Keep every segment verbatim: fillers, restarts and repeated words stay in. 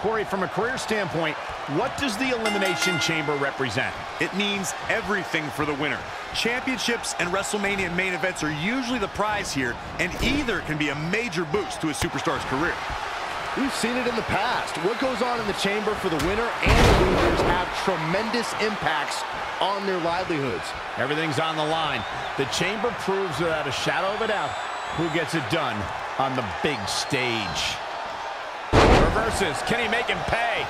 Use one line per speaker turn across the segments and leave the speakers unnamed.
Corey, from a career standpoint, what does the Elimination Chamber represent?
It means everything for the winner. Championships and WrestleMania main events are usually the prize here, and either can be a major boost to a superstar's career.
We've seen it in the past. What goes on in the chamber for the winner and the losers have tremendous impacts on their livelihoods.
Everything's on the line. The chamber proves without a shadow of a doubt who gets it done on the big stage. Reverses. Can he make him pay?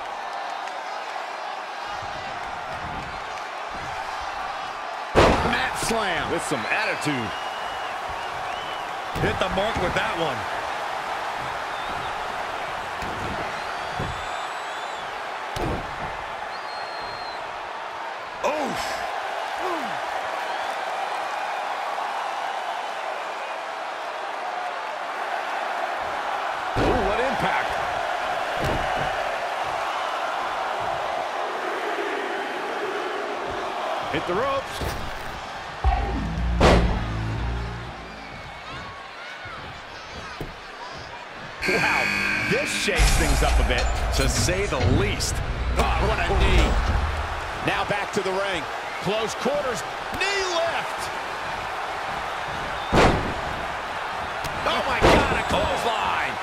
Mat slam.
With some attitude.
Hit the mark with that one.
Hit the ropes.
Wow, this shakes things up a bit,
to say the least.
Oh, what a knee. Now back to the ring. Close quarters. Knee lift. Oh, my God, a clothesline.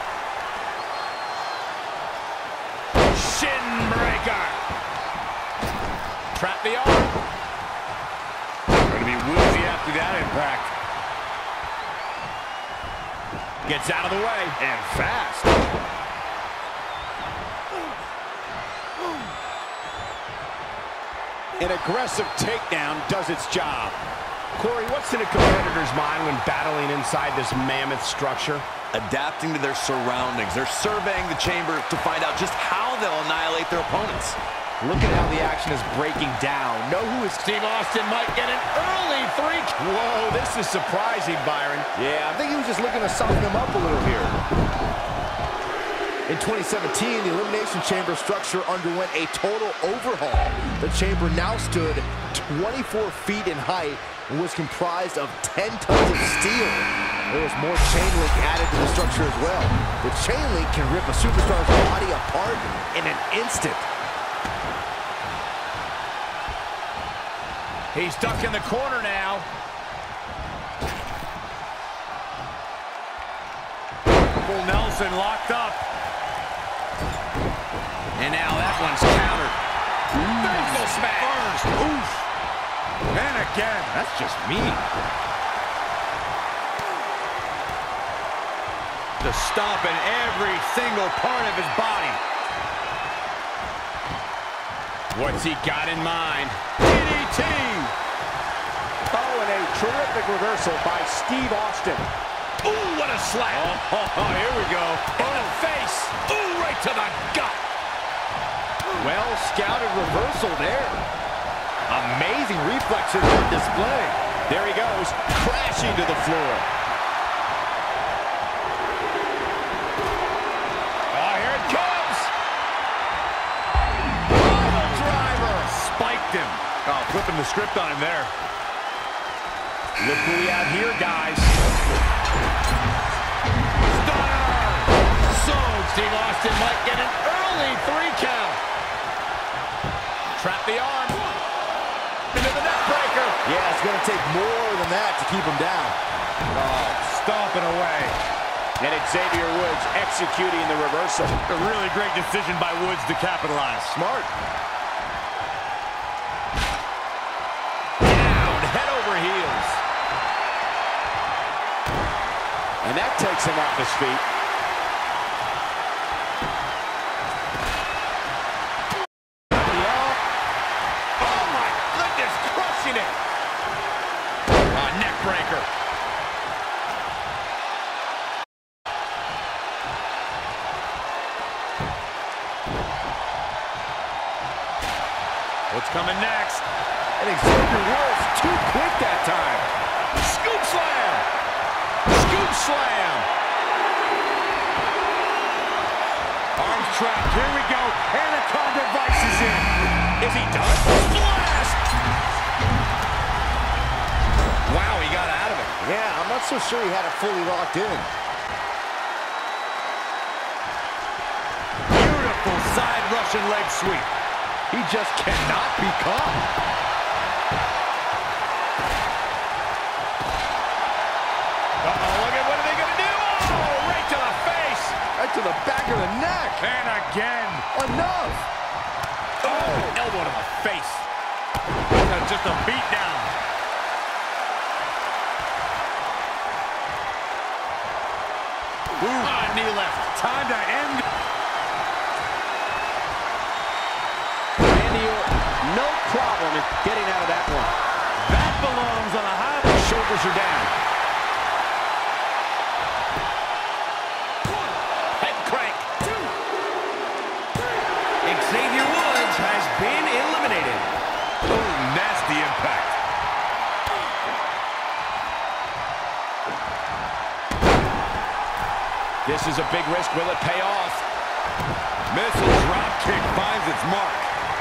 Shin breaker. Trap the arm.
Going to be woozy after that impact.
Gets out of the way.
And fast.
An aggressive takedown does its job. Corey, what's in a competitor's mind when battling inside this mammoth structure?
Adapting to their surroundings. They're surveying the chamber to find out just how they'll annihilate their opponents.
Look at how the action is breaking down. Know who is Steve Austin might get an early three. Whoa, this is surprising, Byron.
Yeah, I think he was just looking to soften him up a little here. In twenty seventeen, the Elimination Chamber structure underwent a total overhaul. The chamber now stood twenty-four feet in height and was comprised of ten tons of steel. There was more chain link added to the structure as well. The chain link can rip a superstar's body apart in an instant.
He's stuck in the corner now.
Full Nelson locked up.
And now that one's countered. Vertical smash.
First. Oof. And again.
That's just mean.
To stomp in every single part of his body.
What's he got in mind? D D T!
Oh, and a terrific reversal by Steve Austin.
Ooh, what a slap.
Oh, oh, oh here we go.
In the face. Ooh, right to the gut.
Well-scouted reversal there. Amazing reflexes on display.
There he goes, crashing to the floor. Oh, here it comes. Pile driver.
Spiked him. Oh, flipping the script on him there.
Look who we have here, guys.
Stunner.
So, Steve Austin might get an early three count. Trap the arm. Into the neck breaker.
Yeah, it's going to take more than that to keep him down.
Oh, stomping away.
And Xavier Woods executing the reversal.
A really great decision by Woods to capitalize.
Smart.
Down, head over heels.
And that takes him off his feet.
Oh my goodness, crushing it. Uh, neck breaker.
What's coming next?
And Xavier Woods too quick that time.
Scoop slam. Scoop slam.
Arms trapped. Here we go. Anaconda Vice is in.
Is he done? Blast! Wow, he got out of it.
Yeah, I'm not so sure he had it fully locked in.
Russian leg sweep.
He just cannot be caught.
Uh-oh, look at what are they going to do? Oh, right to the face.
Right to the back of the neck.
And again.
Enough.
Oh, elbow to the face. That's just a beat down. Ooh. Oh, knee left.
Time to end.
Randy Orton, no problem in getting out of that one.
That belongs on a high.
Shoulders are down. One. Head crank. Two. Three. Xavier Woods has been eliminated.
Oh, nasty impact.
This is a big risk. Will it pay off?
Missile drop kick finds its mark.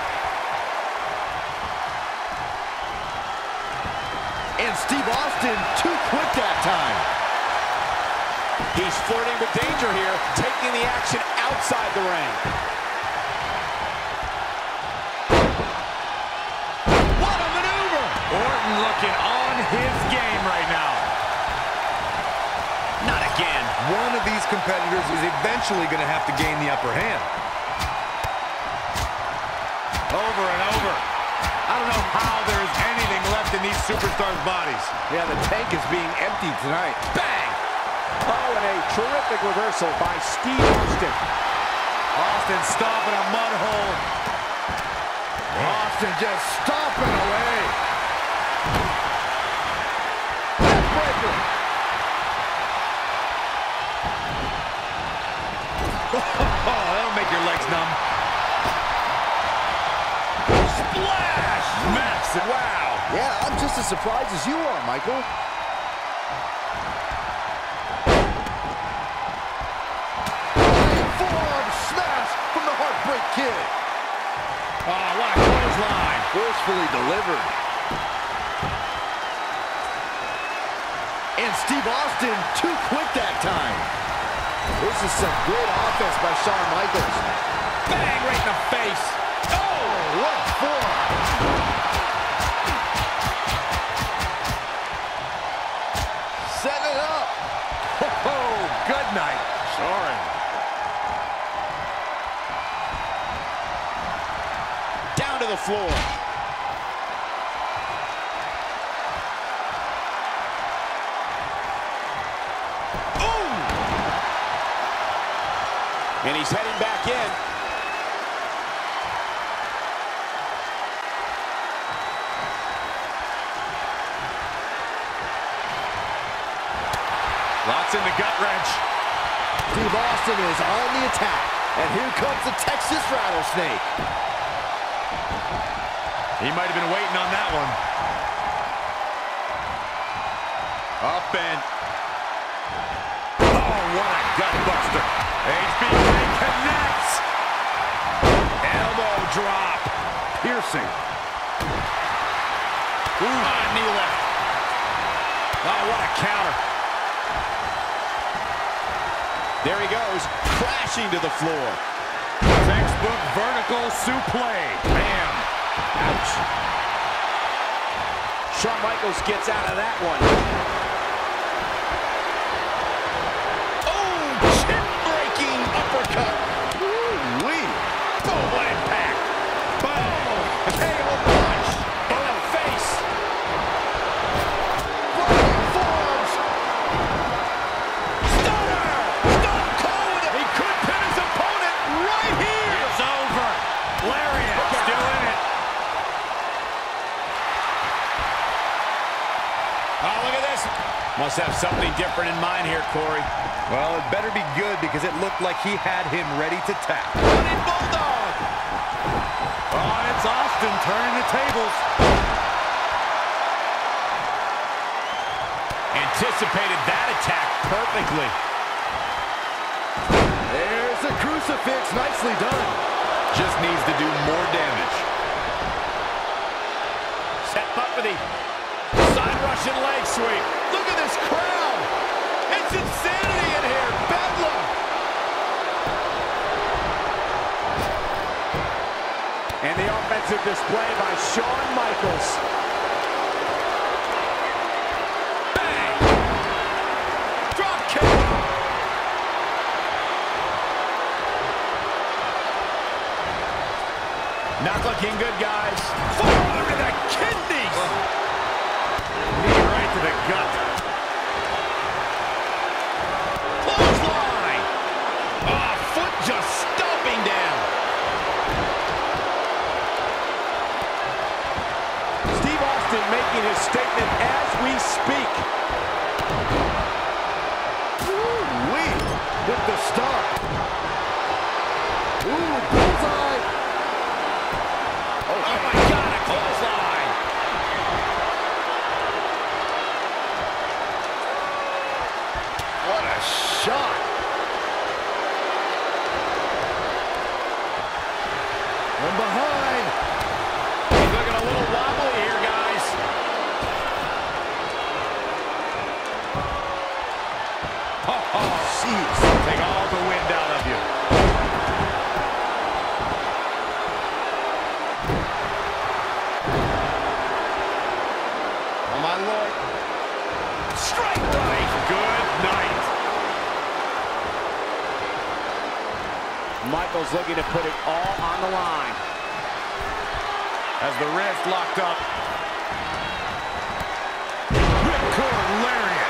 And Steve Austin too quick that time.
He's flirting with danger here, taking the action outside the ring. What a maneuver!
Orton looking on his game right now.
Not again.
One of these competitors is eventually going to have to gain the upper hand. Over and over. I don't know how there's anything left in these superstars' bodies.
Yeah, the tank is being emptied tonight.
Bang! Oh, and a terrific reversal by Steve Austin.
Austin stomping a mud hole.
Austin just stomping away. Backbreaker.
Oh, that'll make your legs numb.
Splash!
Massive. Wow.
Yeah, I'm just as surprised as you are, Michael. Forearm smash from the Heartbreak Kid.
Oh, what a clothesline.
Forcefully delivered. And Steve Austin too quick that time. This is some great offense by Shawn Michaels.
Bang, right in the face.
Oh, what a forearm. Set it up.
Oh, good night.
Sorry.
Down to the floor. And he's heading back in.
Lots in the gut wrench.
Steve Austin is on the attack. And here comes the Texas Rattlesnake.
He might have been waiting on that one. Up and... Oh, what a gut buster. H B K connects.
Elbow drop.
Piercing.
Ooh. Ah, knee left. Oh, what a counter. There he goes, crashing to the floor.
Textbook vertical suplex. Bam.
Ouch. Shawn Michaels gets out of that one. Oh, chin-breaking uppercut.
Woo-wee.
Oh, what impact. Boom. K O punch in the face.
Flying forearms.
Stunner. Stone Cold. He could pin his opponent right here.
It's over. Lariat still in it.
Oh, look at this. Must have something different in mind here, Corey.
Well, it better be good because it looked like he had him ready to tap.
Running Bulldog.
Oh, and it's Austin turning the tables.
Anticipated that attack perfectly.
There's the crucifix. Nicely done.
Just needs to do more damage.
Set up for the side Russian leg sweep. Look at this crowd. It's insanity in here. Bedlam.
Impressive display by Shawn Michaels.
Bang! Drop kick! Not looking good, guys. Father to the kidneys!
Knee right to the gut.
Clothesline! Oh, foot just stomping down.
Steve Austin making his statement as we speak.
Ooh-wee, with the stomp. Ooh, bullseye.
Oh, oh my God, a clothesline!
What a shot. From behind.
He's looking a little wobbly here, guys. Oh, oh,
Jeez.
take all the wind out of you. Oh, my Lord. Strike right. Good night.
Michaels looking to put it all on the line.
As the wrist locked up. Ripcord lariat.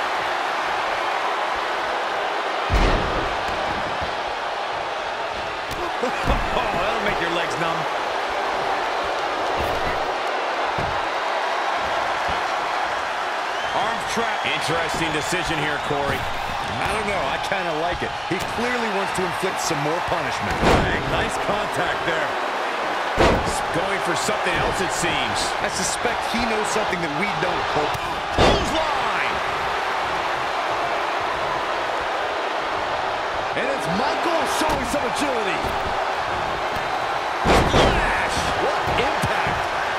Oh, that'll make your legs numb. Arms trapped.
Interesting decision here, Corey.
I don't know. I kind of like it. He clearly wants to inflict some more punishment. Bang, nice contact there.
He's going for something else, it seems.
I suspect he knows something that we don't, Cole.
Clothesline!
And it's Michael showing some agility.
Flash!
What impact.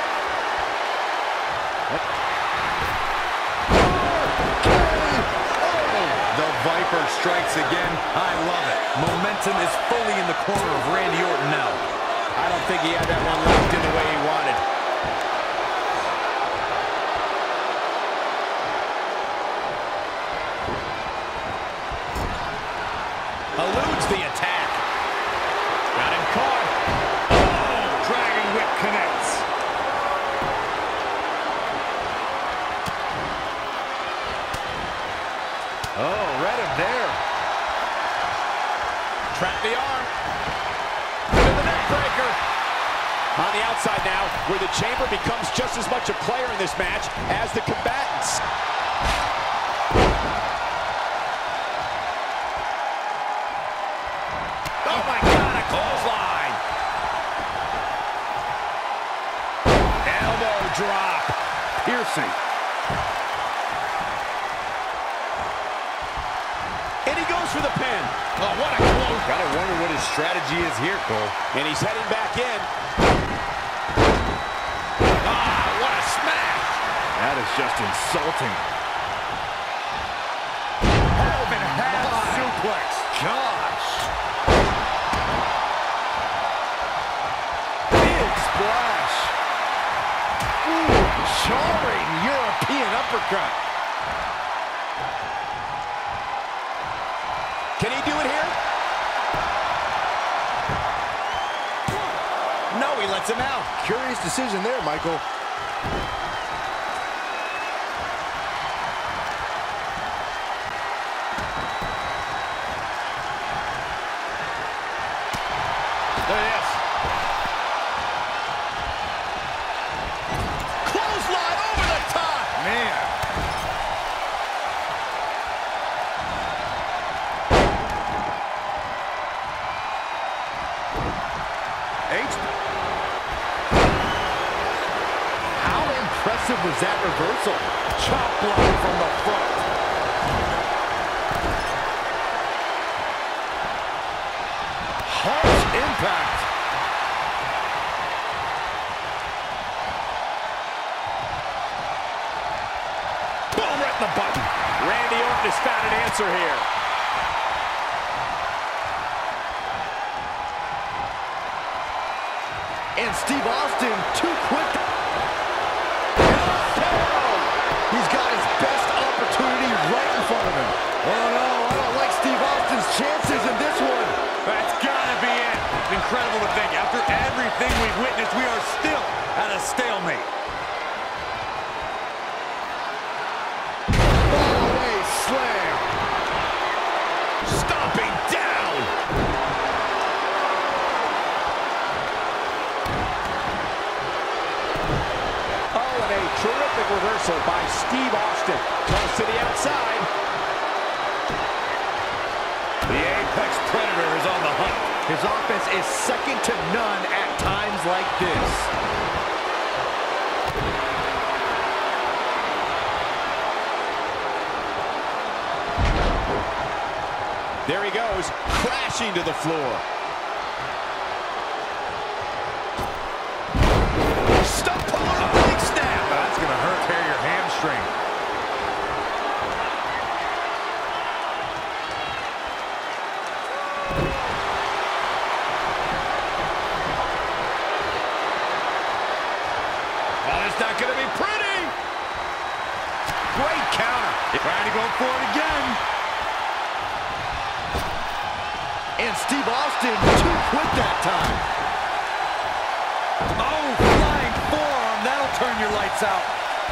The Viper strikes again. I love it. Momentum is fully in the corner of Randy Orton now.
I don't think he had that one locked in the way he wanted. Eludes the attack. Got him caught.
Oh, Dragon Whip connects.
Oh, read him there.
Trap the arm. Into the neck breaker. On the outside now, where the Chamber becomes just as much a player in this match as the combatants. Oh my God, a clothesline. Elbow drop.
Piercing.
And he goes for the pin. Oh, what a close.
Gotta wonder what his strategy is here, Cole.
And he's heading back in. Ah, what a smash.
That is just insulting.
Open half suplex.
Gosh. Big splash. Ooh, jarring European uppercut.
Can he do it here? No, he lets him out.
Curious decision there, Michael.
Look at this. Clothesline over the top.
Man.
H. How impressive was that reversal? Chop block from the front. Harsh impact.
Boom, right in the button. Randy Orton has found an answer here.
And Steve Austin too quick. He's got his best opportunity right in front of him. Oh no, I don't like Steve Austin's chances in this one.
That's gotta be it. Incredible to think. After everything we've witnessed, we are still at a stalemate.
Fallaway slam.
Stomping down.
Oh, and a terrific reversal by Steve Austin. Goes to the outside.
The Apex Predator is on the hunt.
His offense is second to none at times like this.
There he goes, crashing to the floor. Stump puller, big snap.
That's gonna hurt, tear your hamstring.
Oh, it's not gonna be pretty. Great counter.
Trying to go for it again.
And Steve Austin too quick that time.
Oh, flying forearm. That'll turn your lights out.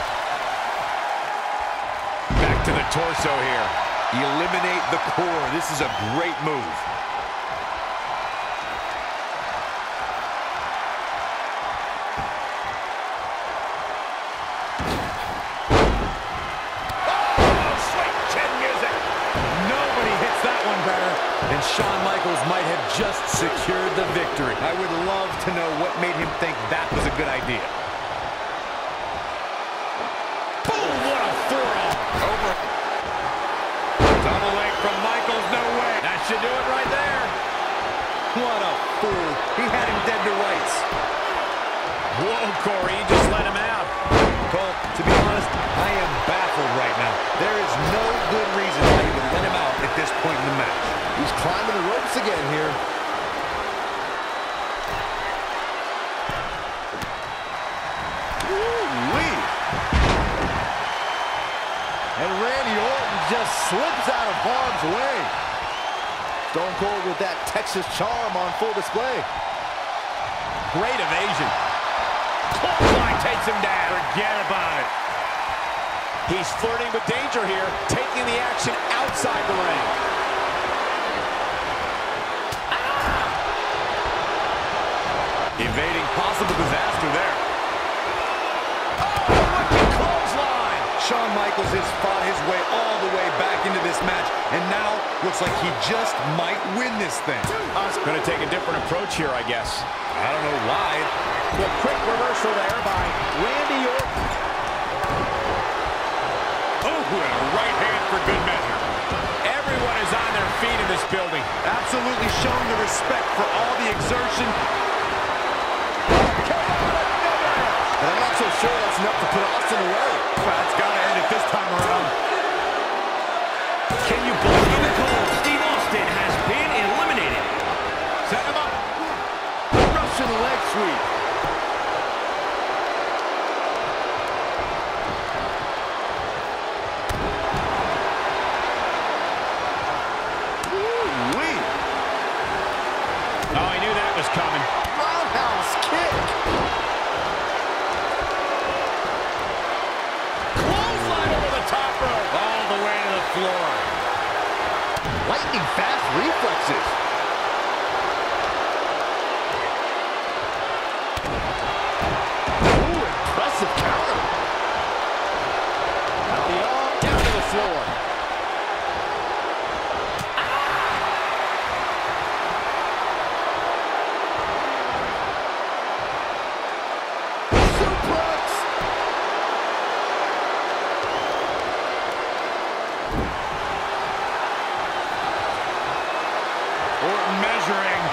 Back to the torso here.
Eliminate the core. This is a great move. And Shawn Michaels might have just secured the victory. I would love to know what made him think that was a good idea.
Boom, what a forearm.
Over. Double leg from Michaels, no way.
That should do it right there.
What a fool. He had him dead to rights.
Whoa, Corey, you just let him out.
Cole, to be honest, I am baffled right now. There is no good reason why you would let him out at this point in the match.
He's climbing the ropes again here.
Woo-wee.
And Randy Orton just slips out of harm's way. Stone Cold with that Texas charm on full display.
Great evasion. Clothesline takes him down.
Forget about it.
He's flirting with danger here, taking the action outside the ring.
Evading possible disaster there.
Oh, wicked clothesline.
Shawn Michaels has fought his way all the way back into this match, and now looks like he just might win this thing.
Uh, going to take a different approach here, I guess.
I don't know why.
The quick reversal there by Randy Orton.
Oh, and a right hand for good measure.
Everyone is on their feet in this building.
Absolutely showing the respect for all the exertion.
But I'm not so sure that's enough to put Austin away.
That's got to end it this time around.
Can you believe it, Cole? Steve Austin has been eliminated. Set him up.
Russian leg sweep.
Woo-wee.
Oh, I knew that was coming.
Roundhouse kick.
Clothesline over the top rope.
All the way to the floor.
Lightning fast reflexes. Ooh, impressive counter. Now the arm down to the floor. Suplex.
Orton measuring.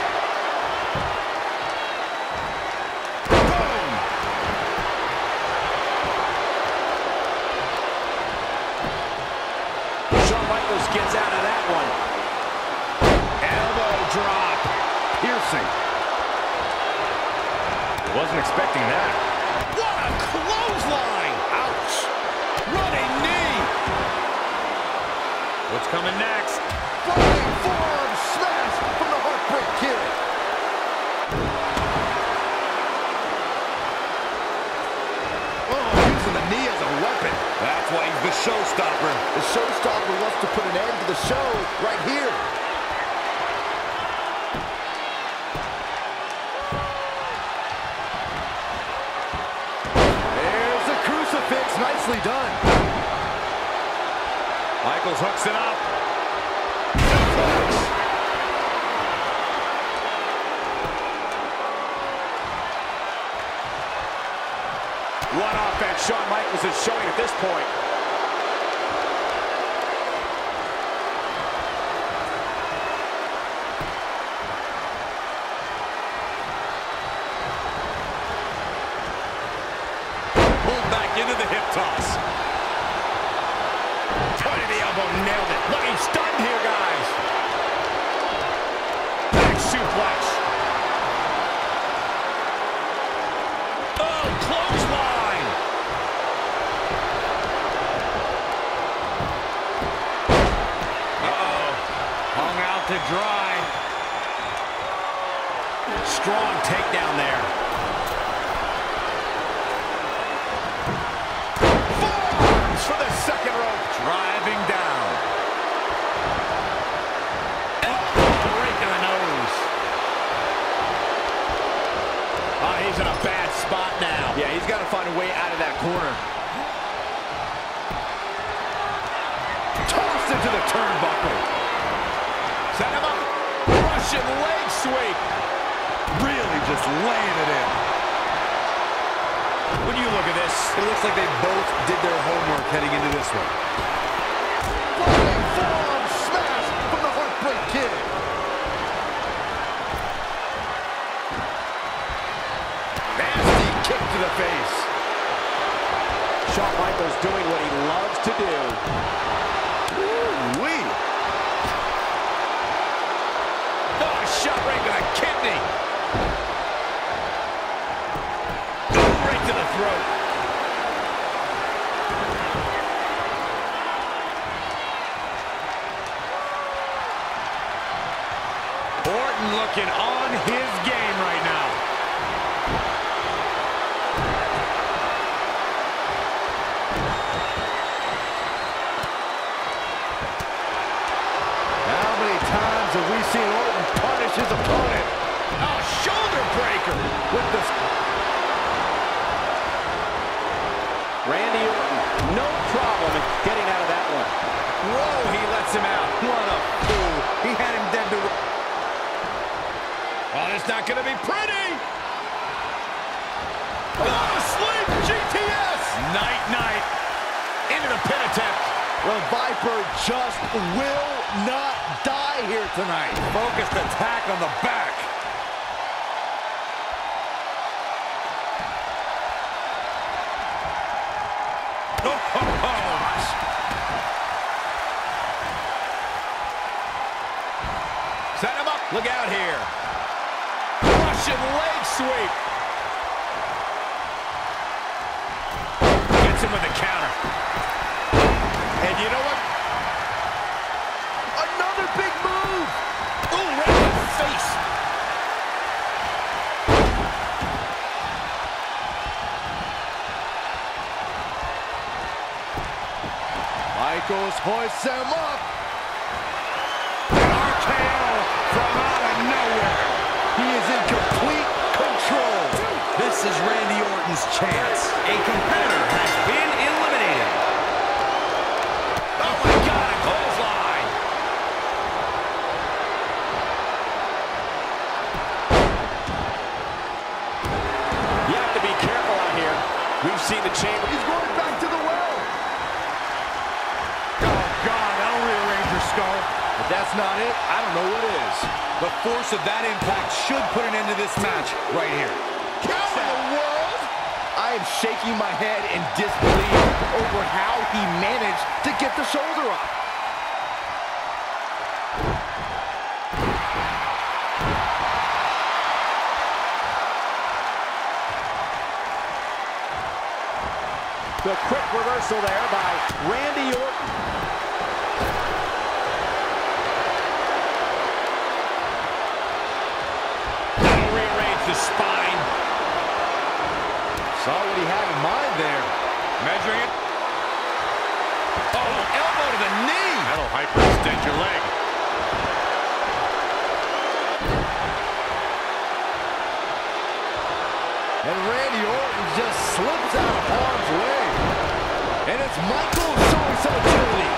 Boom.
Shawn Michaels gets out of that one.
Elbow drop.
Piercing.
Wasn't expecting that.
What a clothesline! Ouch! Running knee!
What's coming next?
Flying forearm smash from the Heartbreak Kid.
Oh, using the knee as a weapon. That's why he's the showstopper.
The showstopper wants to put an end to the show right here. There's the crucifix. Nicely done.
Michaels hooks it up. What offense Shawn Michaels is showing at this point.
Pulled back into the hip toss.
Point of the elbow, nailed it. Looking stunned here, guys. Back suplex. Oh, clothesline.
Uh-oh. Hung out to dry.
Strong takedown there. Forearms for the second rope.
Driving down.
Oh, right in the nose. Oh, he's in a bad spot now.
Yeah, he's got to find a way out of that corner.
Tossed into the turnbuckle.
Set him up. Russian leg sweep.
Really just laying it in.
When you look at this,
It looks like they both did their homework heading into this one.
Flying forearm smash from the Heartbreak Kid.
Nasty kick to the face.
Shawn Michaels doing what he loves to do.
Ooh-wee.
oh, shot right to the kidney. Right to the throat.
Orton looking on his game right now. How many times have we seen Orton punish his opponent?
Oh, shoulder breaker.
With the
Randy Orton, no problem getting out of that one.
Whoa, he lets him out.
What a fool. He had him dead to...
Oh, it's not going to be pretty. Go to sleep, G T S. Night, night. Into the pin attempt.
The Viper just will not die here tonight.
Focused attack on the back. Oh, gosh.
Set him up. Look out here. Russian leg sweep. Gets him with a counter. And you know what?
Another big move.
Ooh, right in the face.
Michaels hoists him up.
R K O from out of nowhere.
He is in complete control.
This is Randy Orton's chance.
A competitor has been eliminated.
Oh, my God, a clothesline.
You have to be careful out here. We've seen the chamber.
He's going back to the well.
Oh, God, that'll rearrange your skull.
If that's not it, I don't know what is.
The force of that impact should put an end to this match right here.
How in the world? I am shaking my head in disbelief over how he managed to get the shoulder up.
The quick reversal there by Randy Orton.
That'll rearrange the spine.
Saw what he had in mind there. Measuring it.
Oh, elbow to the knee.
That'll hyperextend your leg.
And Randy Orton just slips out of harm's way. And it's Michael showing some agility.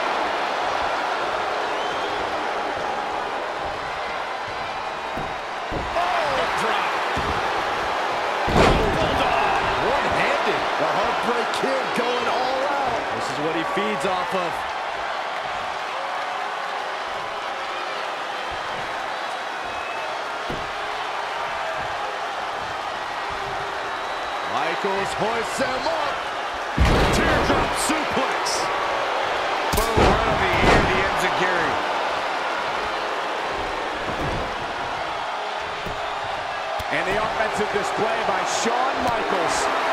Oh, drop.
One-handed. The Heartbreak Kid going all out.
This is what he feeds off of.
Michaels hoists him up.
Teardrop suplex. Boom, right on the ear, the enziguri.
And the offensive display by Shawn Michaels.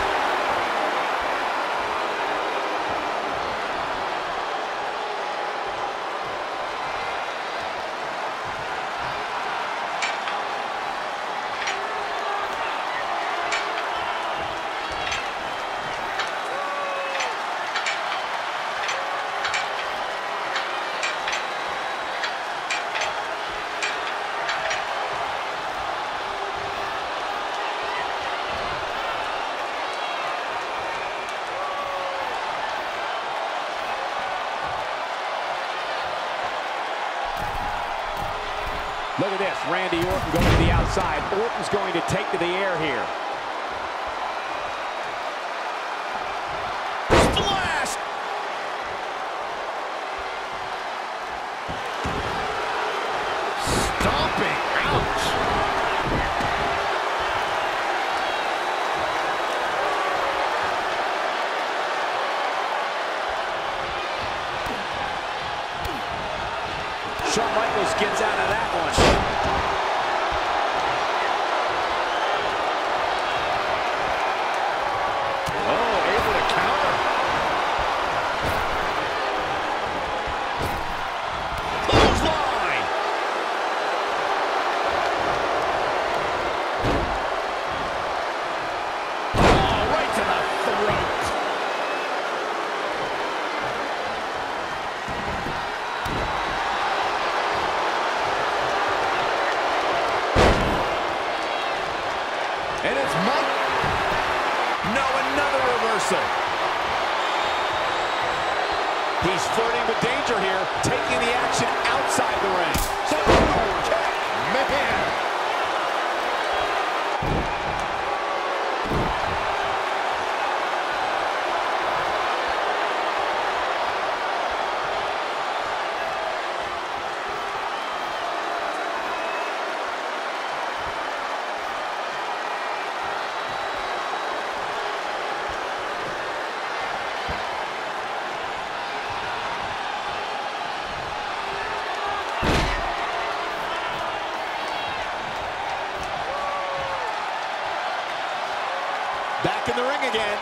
Look at this, Randy Orton going to the outside. Orton's going to take to the air here.
Splash!
Stomping. Ouch.
Shawn Michaels gets out of that one.
Oh, able to counter.
Clothesline! Oh, right to the throat.
And it's Mike.
No, another reversal.
He's flirting with danger here, taking the action outside the ring.
Oh, kick. Man.
Back in the ring again.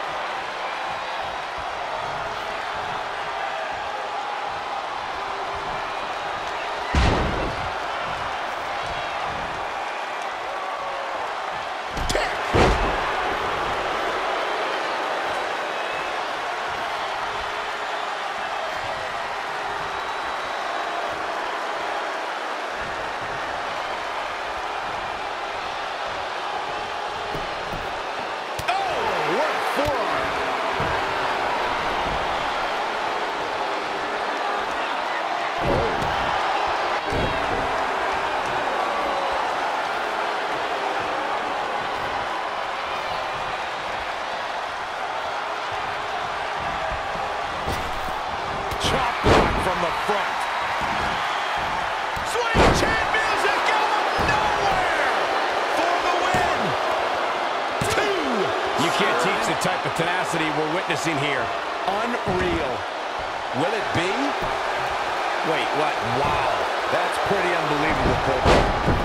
The type of tenacity we're witnessing here. Unreal. Will it be? Wait, what? Wow.
That's pretty unbelievable, Cole.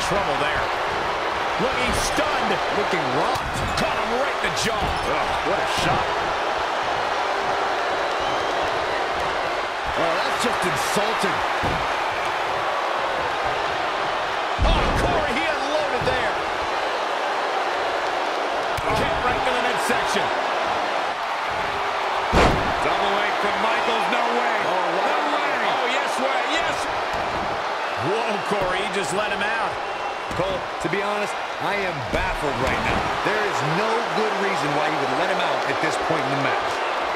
trouble there. Looking stunned.
Looking rocked.
Caught him right in the jaw.
Oh, what a shot. Oh, that's just insulting.
Oh, Corey, he unloaded there. Kick right to the midsection.
Double leg from Michaels. No way.
Oh,
no way.
Oh, yes way. Yes. Whoa, Corey, he just let him out.
Cole, to be honest, I am baffled right now. There is no good reason why he would let him out at this point in the match.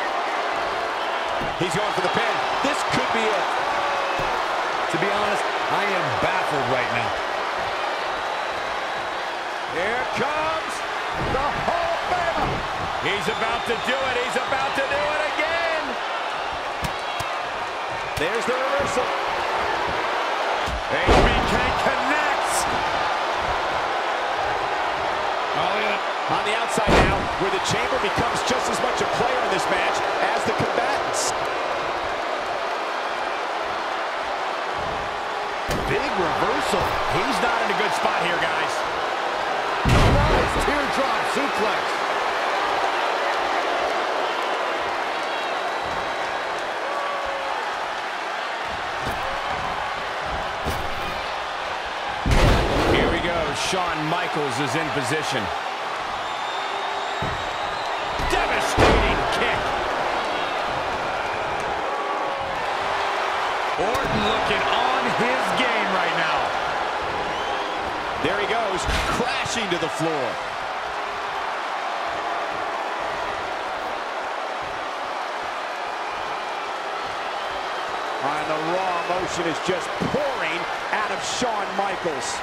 He's going for the pin. This could be it.
To be honest, I am baffled right now.
Here comes the Hall of Famer. He's about to do it. He's about to do it again. There's the reversal.
A B K connects.
On the outside now, where the Chamber becomes just as much a player in this match as the combatants.
Big reversal.
He's not in a good spot here, guys.
Nice teardrop suplex.
Here we go. Shawn Michaels is in position. Devastating kick.
Orton looking on his game right now.
There he goes, crashing to the floor. And the raw emotion is just pouring out of Shawn Michaels.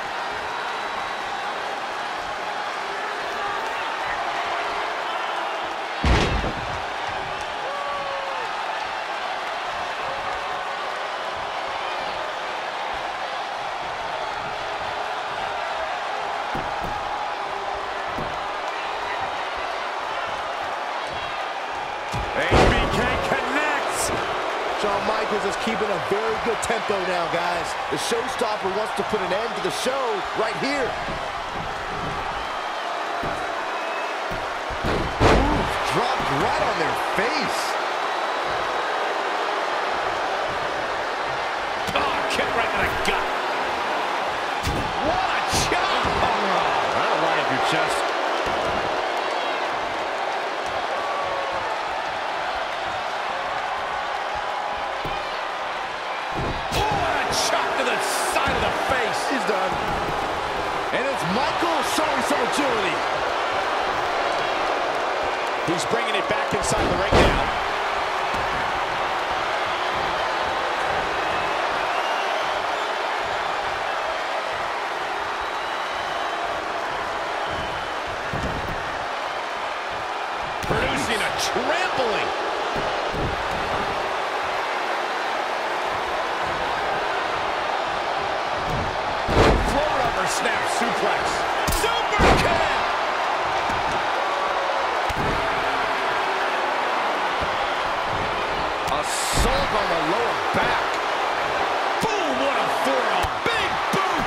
Shawn Michaels is keeping a very good tempo now, guys. The showstopper wants to put an end to the show right here. Ooh, dropped right on their face.
Oh, kick right to the gut. What a chop!
Oh, that'll line up your chest.
He's done. And it's Michaels showing some agility.
He's bringing it back inside the ring now. Producing a trampling. Snap suplex. Super kick!
Assault on the lower back.
Boom, what a forearm. Big boot!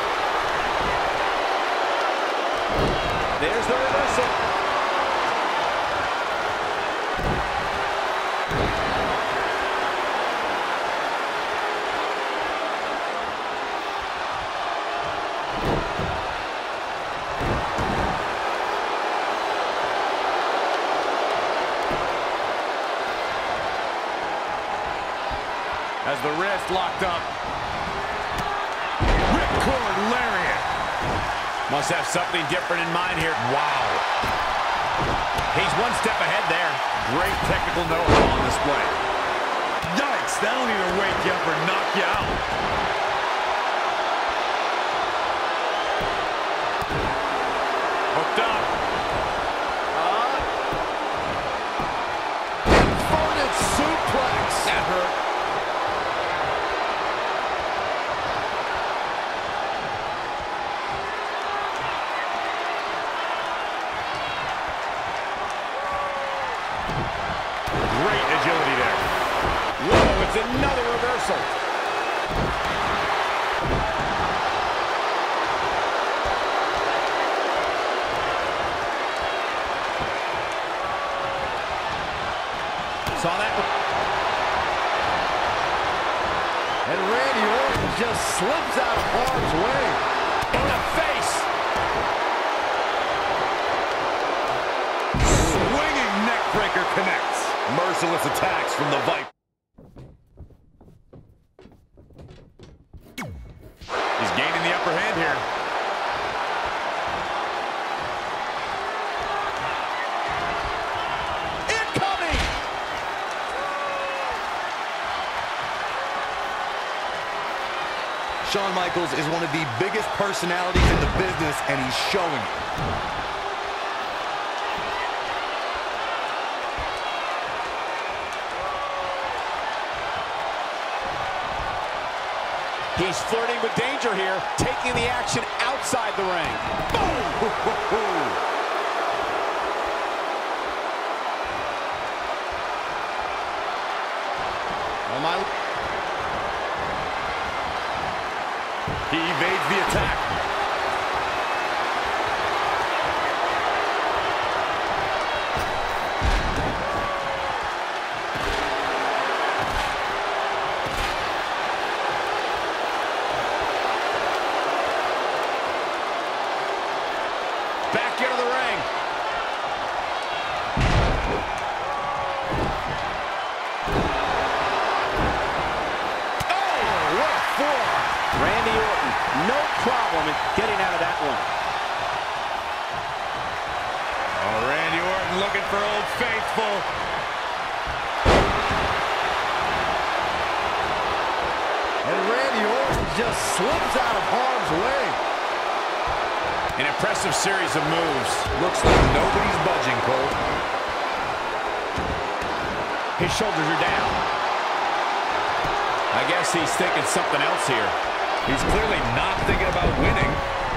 There's the reversal.
As the wrist locked up. Ripcord lariat.
Must have something different in mind here. Wow. He's one step ahead there.
Great technical know-how on display. Yikes, that'll either wake you up or knock you out. Hooked up.
Uh, inverted suplex.
That hurt.
Great agility there.
Whoa, it's another reversal. Saw that.
And Randy Orton just slips out of harm's way.
In the face.
Swinging neck breaker connects. Merciless attacks from the Viper. He's gaining the upper hand here.
Incoming.
Shawn Michaels is one of the biggest personalities in the business, and he's showing it.
He's flirting with danger here, taking the action outside the ring. Boom!
Oh my.
He evades the attack.
Back into the ring. Oh, what a forearm. Randy Orton, no problem in getting out of that one.
Oh, Randy Orton looking for Old Faithful.
And Randy Orton just slips out of harm's way.
An impressive series of moves.
Looks like nobody's budging, Cole.
His shoulders are down. I guess he's thinking something else here.
He's clearly not thinking about winning.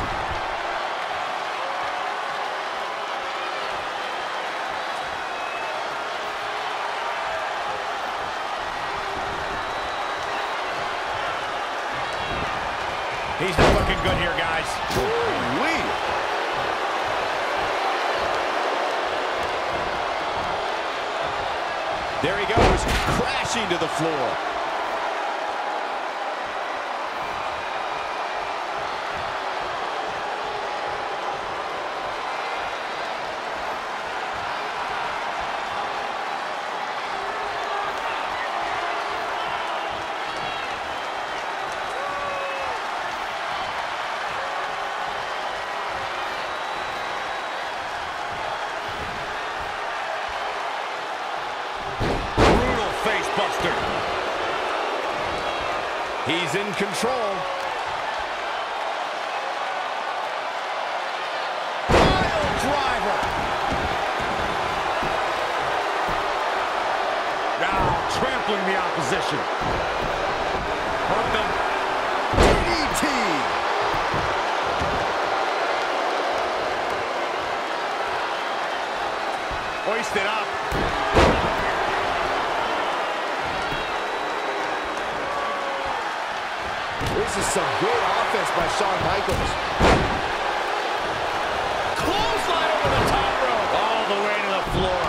He's not looking good here, guys.
Ooh-wee.
There he goes, crashing to the floor.
Buster.
He's in control. Pile driver.
Now trampling the opposition. Hooked him.
D D T.
Hoisted up.
This is some good offense by Shawn Michaels.
Clothesline over the top rope.
All the way to the floor.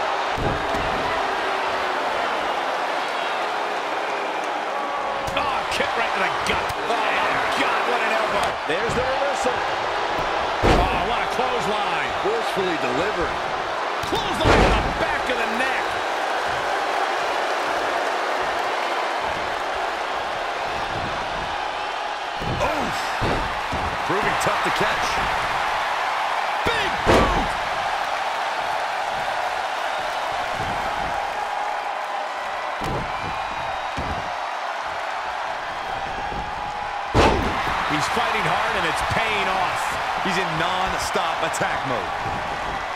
Oh, kick right to the gut.
Oh, my God, what an elbow. There's the reversal.
Oh, what a clothesline.
Forcefully delivered.
Clothesline to the back of the neck.
Proving tough to catch.
Big boot. He's fighting hard and it's paying off.
He's in non-stop attack mode.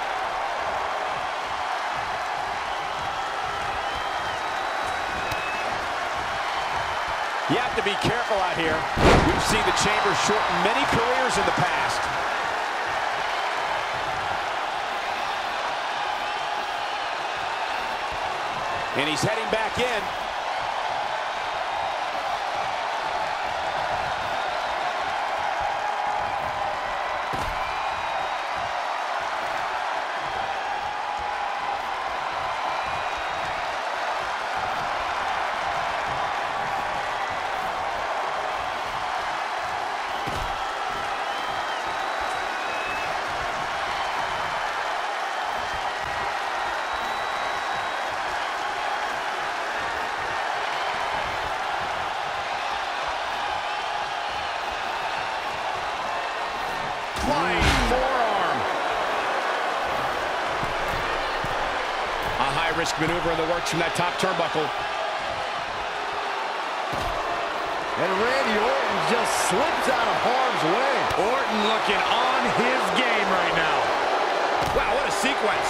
You have to be careful out here. We've seen the Chamber shorten many careers in the past. And he's heading back in.
high-risk maneuver in the works from that top turnbuckle.
And Randy Orton just slips out of harm's way.
Orton looking on his game right now.
Wow, what a sequence.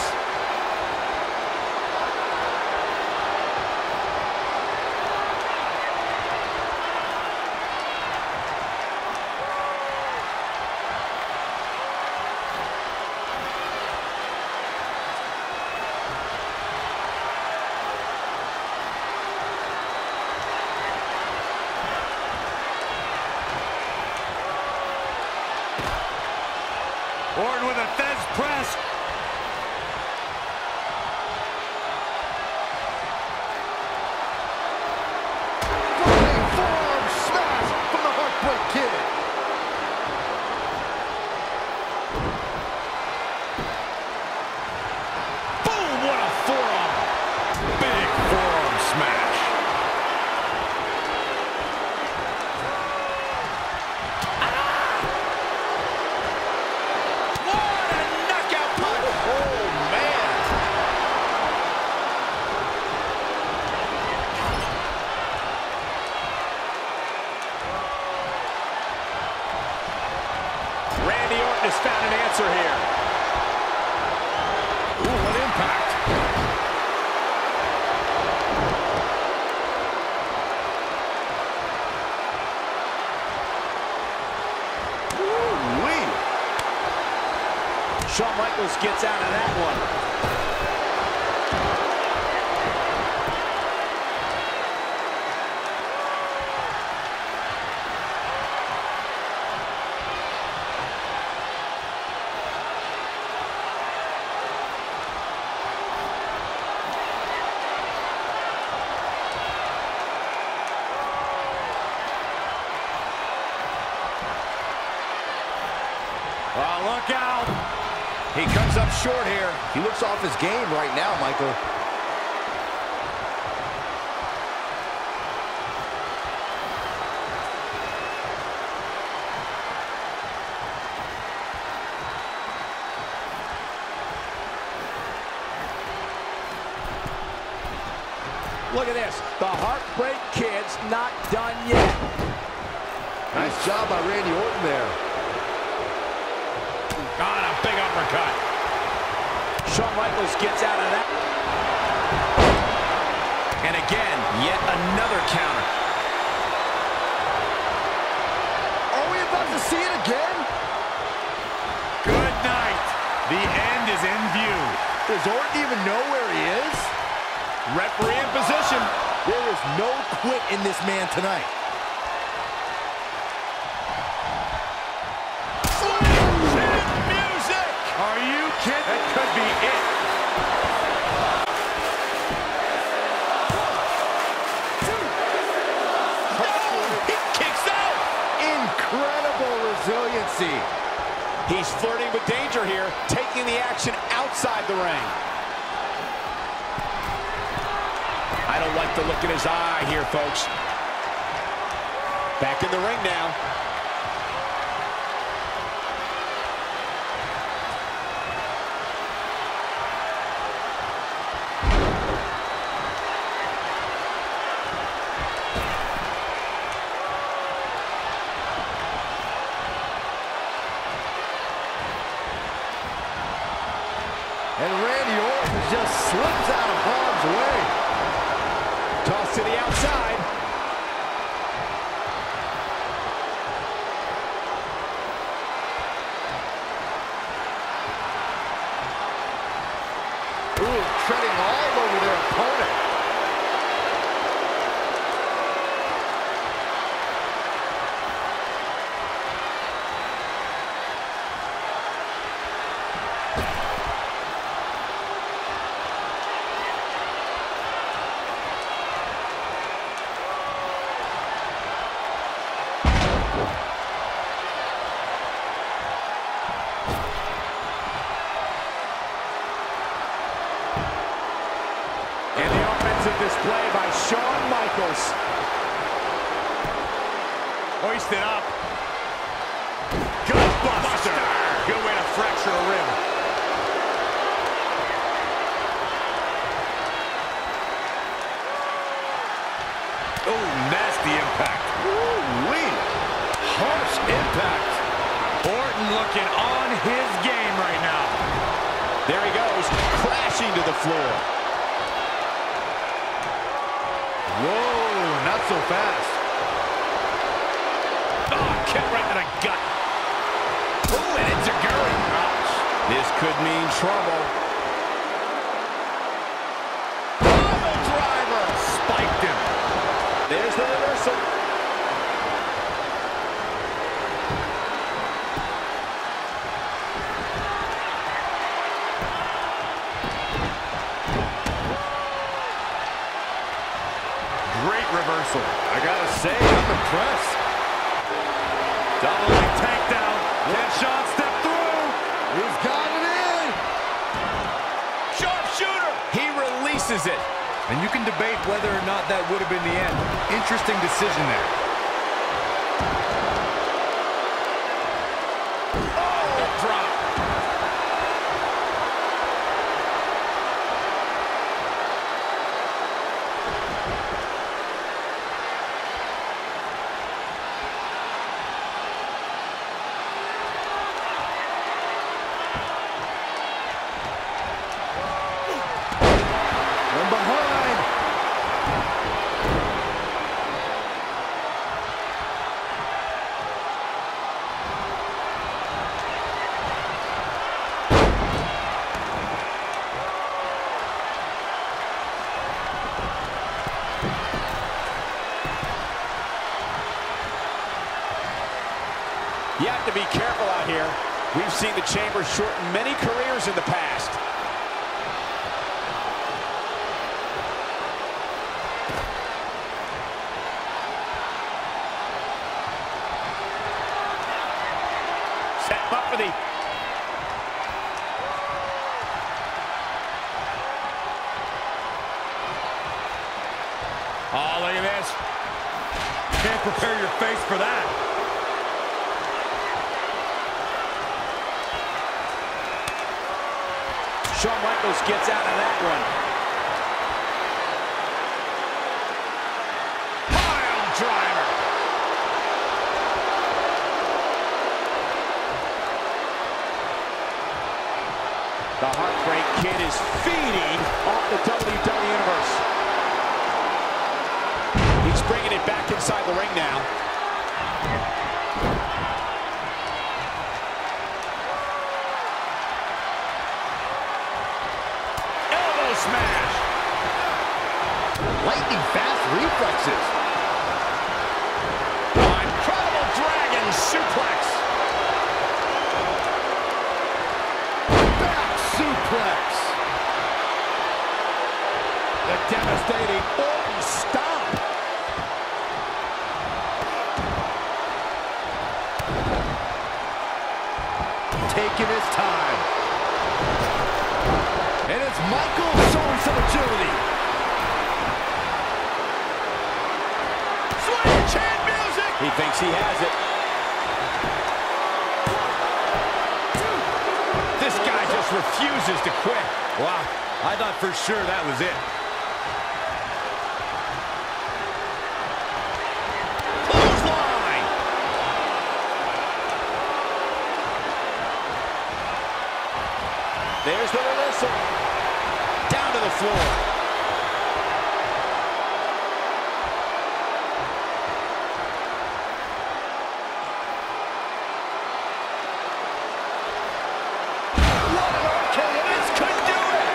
Orton with a Fez press.
Flying forearm smash from the Heartbreak Kid.
Boom, what a forearm.
Big forearm smash.
Randy Orton has found an answer here. Ooh, what impact.
Ooh-wee.
Shawn Michaels gets out of that one.
Oh, look out.
He comes up short here.
He looks off his game right now, Michael.
Look at this. The Heartbreak Kid's not done yet.
Nice job by Randy Orton there.
On a big uppercut. Shawn Michaels gets out of that. And again, yet another counter.
Are we about to see it again?
Good night. The end is in view.
Does Orton even know where he is?
Referee in position.
There is no quit in this man tonight.
Are you kidding? That could be it.
No! He kicks out!
Incredible resiliency.
He's flirting with danger here, taking the action outside the ring. I don't like the look in his eye here, folks. Back in the ring now.
And Randy Orton just slips out of harm's way.
Toss to the outside.
Ooh, treading all over their opponent.
Display by Shawn Michaels.
Hoisted up. Gutbuster. Good way to fracture a rib.
There he goes, crashing to the floor.
Whoa, not so fast.
Oh, kick right to the gut.
Ooh, and it's a gurry. Ouch. This could mean trouble. Pile driver.
Spiked him.
There's the reversal.
Great reversal. I gotta say, I'm impressed. Double leg takedown. Can Sean step through?
He's got it in.
Sharpshooter. He releases it.
And you can debate whether or not that would have been the end. Interesting decision there.
Oh, drop.
From behind.
You have to be careful out here. We've seen the Chamber shorten many careers in the past. Set him up for the...
Oh, look at this. Can't prepare your face for that.
Shawn Michaels gets out of that one. Pile driver. The Heartbreak Kid is feeding off the W W E Universe. He's bringing it back inside the ring now. Smash.
Lightning fast reflexes.
Oh, incredible dragon suplex.
Back suplex.
The devastating Orton stomp.
Taking his time. And it's Michael showing some agility.
Swing chant music. He thinks he has it. This guy just refuses to quit.
Wow, I thought for sure that was it.
Clothesline. There's the reversal. Down to the floor. What an R K O. This could do it.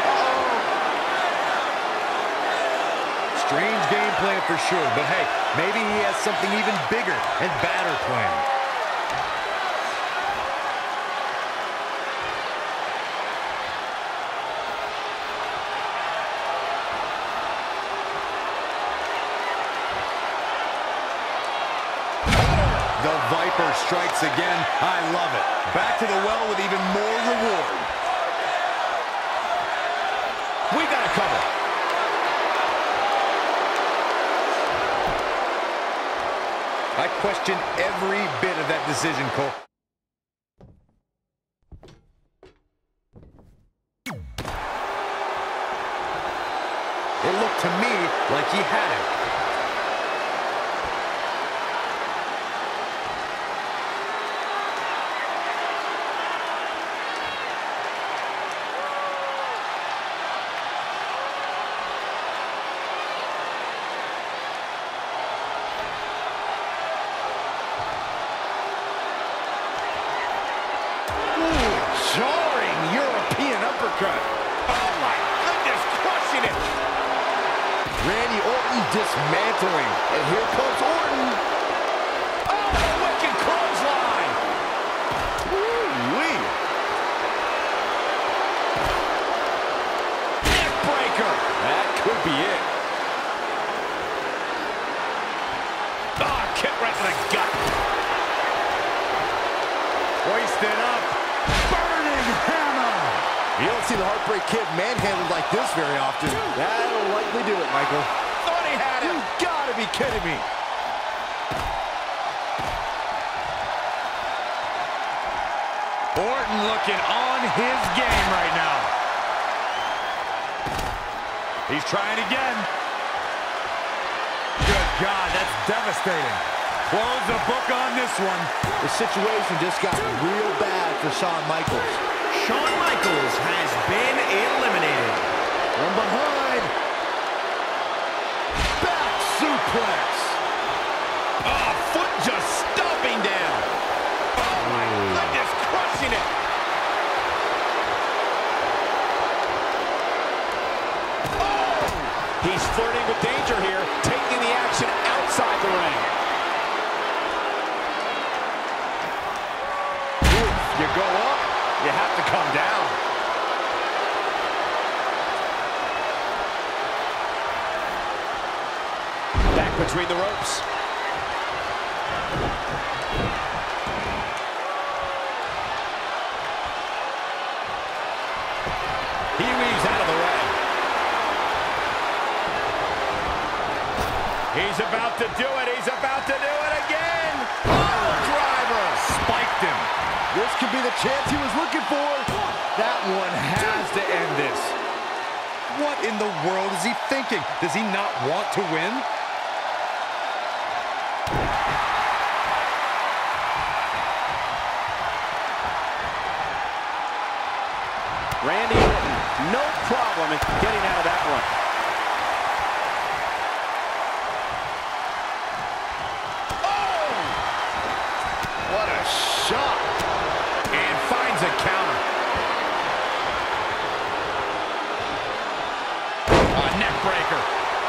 Strange game plan for sure, but hey, maybe he has something even bigger and badder planned. The Viper strikes again. I love it.
Back to the well with even more reward.
We got to cover.
I question every bit of that decision, Cole. It looked to me like he had it. uppercut.
Oh, my goodness, crushing it.
Randy Orton dismantling. And here comes Orton.
Oh, a wicked clothesline.
Woo-wee.
Neckbreaker. That could be it. Oh, kick right to the gut.
Hoisted up. Burning hammer.
You don't see the Heartbreak Kid manhandled like this very often. That'll likely do it, Michael.
Thought he had him.
You gotta be kidding me.
Orton looking on his game right now. He's trying again. Good God, that's devastating. Close the book on this one.
The situation just got real bad for Shawn Michaels.
Shawn Michaels has been eliminated.
From behind. Back suplex.
Oh, foot just stomping down. Oh, my goodness, crushing it. Oh!
He's flirting with danger here, taking the action outside the ring.
You go up, you have to come down.
Back between the ropes. He weaves out of the way. He's about to do it. He's about to do it again. Oh, driver.
Spiked him.
This could be the chance he was looking for.
That one has to end this. What in the world is he thinking? Does he not want to win?
Randy Orton, no problem in getting out of that one.
Oh! What a shot.
And finds a counter. A neck breaker.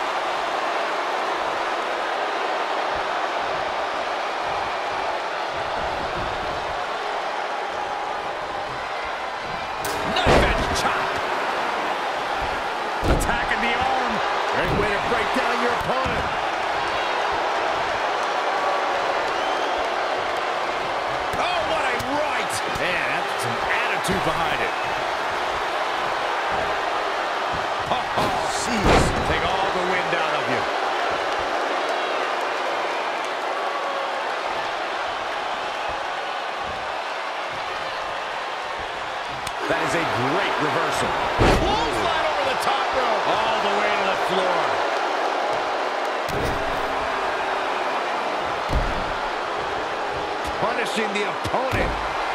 Knife edge chop. Attacking the arm.
Great way to break down your opponent.
Oh, what a right.
Man, that's some attitude behind it. Oh, oh, jeez. Take all the wind out of you. That is a great reversal.
Clothesline over the top rope.
All the way to the floor.
Punishing the opponent.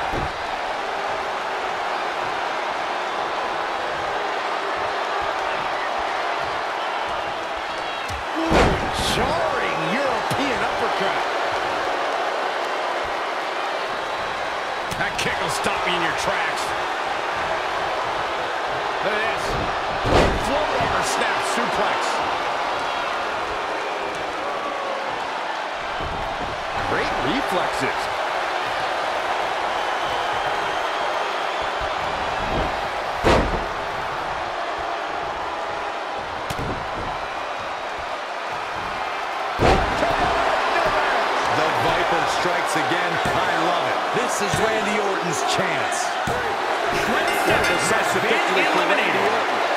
Ooh, jarring European uppercut.
That kick will stop you in your tracks. Look at this. Float over snap suplex.
Great reflexes. The Viper strikes again. I love it. This is Randy Orton's chance.
Necessitated eliminated.